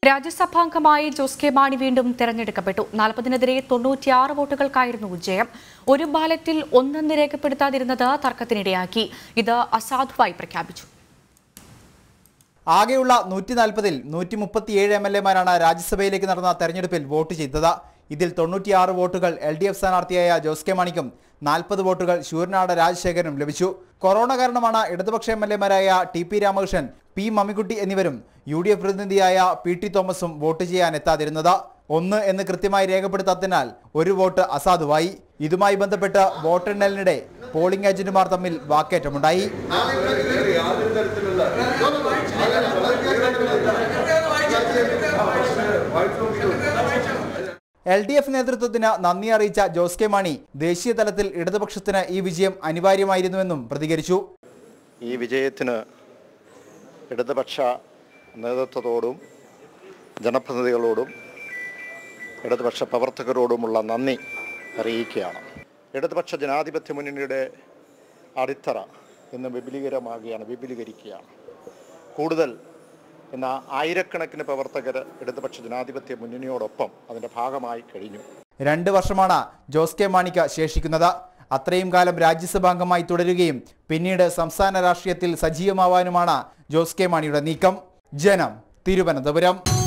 രാജ്യസഭാംഗമായി Jose K Mani വീണ്ടും തെരഞ്ഞെടുക്കപ്പെട്ടു. 40-നെതിരെ 96 വോട്ടുകൾക്കായിരുന്നു ജയം. ഒരു ബാലറ്റിൽ ഒന്നെന്ന് രേഖപ്പെടുത്താതിരുന്നത് തർക്കത്തിനിടയാക്കി. ഇത് അസാധുവായി പ്രഖ്യാപിച്ചു. ആകെയുള്ള 140-ൽ 137 എംഎൽഎമാരാണ് രാജ്യസഭയിലേക്ക് നടന്ന തെരഞ്ഞെടുപ്പിൽ വോട്ട് ചെയ്തത്. ഇതിൽ 96 വോട്ടുകൾ LDF സ്ഥാനാർത്ഥിയായ ജോസ് കെ മാണിക്കും 40 വോട്ടുകൾ ശൂരനാട് രാജശേഖരനും ലഭിച്ചു. കൊറോണ കാരണമാണ് ഇടതുപക്ഷ എംഎൽഎമാരായ TP രാമകൃഷ്ണൻ, P മമ്മിക്കുട്ടി എന്നിവരും UDF പ്രതിനിധിയായ PT തോമസും വോട്ട് ചെയ്യാൻ എത്താതിരുന്നത്. 1 എന്ന് കൃത്യമായി രേഖപ്പെടുത്താത്തതിനാൽ ഒരു വോട്ട് അസാധുവായി. ഇതുമായി ബന്ധപ്പെട്ട് വോട്ടെണ്ണലിനിടെ പോളിംഗ് ഏജന്റുമാർ തമ്മിൽ വാക്കേറ്റമുണ്ടായി. LDF നേതൃത്വത്തിന് നന്ദി അറിയിച്ച ജോസ് കെ മാണി ദേശീയ തലത്തിൽ ഇടതുപക്ഷത്തിന് ഈ വിജയം അനിവാര്യമായിരുന്നുവെന്നും പ്രതികരിച്ചു. ഈ വിജയത്തിന് ഇടതുപക്ഷ നേതൃത്വത്തോടും ജനപ്രതിനിധികളോടും ഇടതുപക്ഷ പ്രവർത്തകരോടുമുള്ള നന്ദി അറിയിക്കുകയാണ്. ഇടതുപക്ഷ ജനാധിപത്യ മുന്നണിയുടെ അടിത്തറ ഇന്ന് വിപുലീകരിക്കുകയാണ്. കൂടുതൽ എന്ന ആയിരക്കണക്കിന് പ്രവർത്തകർ ഇടതുപക്ഷ ജനാധിപത്യ മുന്നണിയോടൊപ്പം അതിൻ്റെ ഭാഗമായി കഴിഞ്ഞു. 2 വർഷമാണ് ജോസ് കെ മാണിക്ക് ശേഷിക്കുന്നത്. അത്രയും കാലം രാജ്യസഭാംഗമായി തുടരുകയും പിന്നീട് സംസ്ഥാന രാഷ്ട്രീയത്തിൽ സജീവമാവാനുമാണ് ജോസ് കെ മാണിയുടെ നീക്കം. ജനം, തിരുവനന്തപുരം.